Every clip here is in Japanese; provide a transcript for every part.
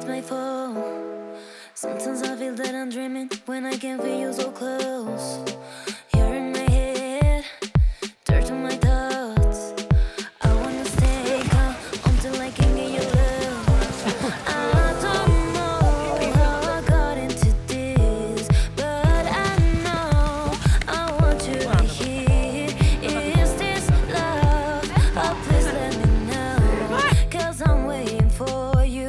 it's my fault. Sometimes I feel that I'm dreaming when I can feel you so close. You're in my head, dirt on my thoughts. I wanna stay calm until I can get your love. I don't know how I got into this, but I know I want you to hear. Is this love? Oh, please let me know, 'cause I'm waiting for you.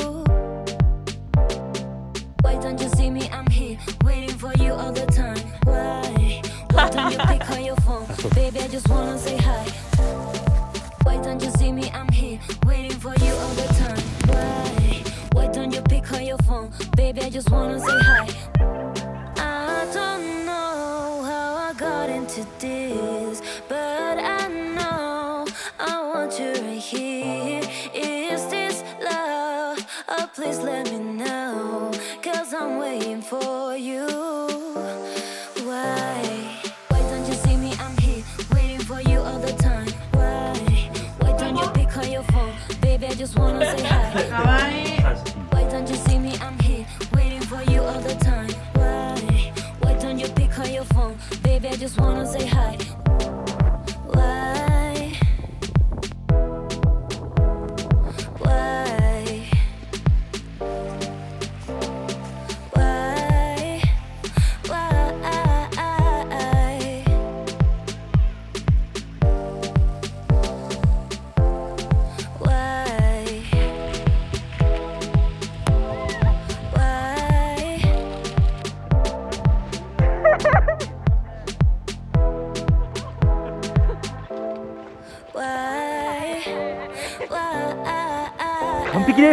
Why don't you see me? I'm here, waiting for you all the time. Why? Why don't you pick up your phone? Baby, I just wanna say hi. Why don't you see me? I'm here, waiting for you all the time. Why? Why don't you pick up your phone? Baby, I just wanna say hi. I don't know how I got into this, but I know I want you right here. Is this love? Oh, please let me know, 'cause I'm waiting for you. Why? Why don't you see me? I'm here, waiting for you all the time. Why? Why don't you pick up your phone? Baby, I just wanna say hi. かわいい。 Why don't you see me? I'm here, waiting for you all the time. Why? Why don't you pick up your phone? Baby, I just wanna say hi. Why? Why? Why? Why? 完璧です。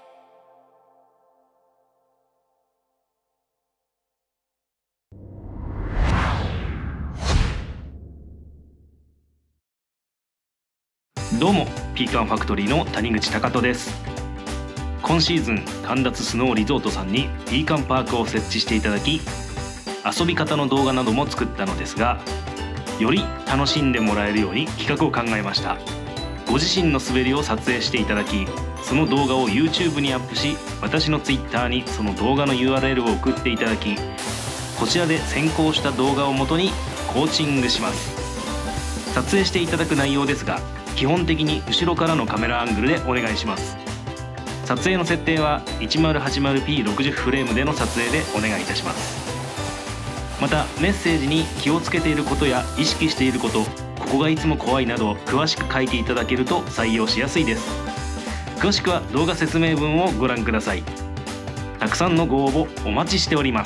どうもピーカンファクトリーの谷口尊人です。今シーズン神立スノーリゾートさんにピーカンパークを設置していただき、遊び方の動画なども作ったのですが、より楽しんでもらえるように企画を考えました。ご自身の滑りを撮影していただき、その動画を YouTube にアップし、私の Twitter にその動画の URL を送っていただき、こちらで選考した動画を元にコーチングします。撮影していただく内容ですが、基本的に後ろからのカメラアングルでお願いします。撮影の設定は 1080p60 フレームでの撮影でお願いいたします。またメッセージに気をつけていることや意識していること、ここがいつも怖いなど詳しく書いていただけると採用しやすいです。詳しくは動画説明文をご覧ください。たくさんのご応募お待ちしております。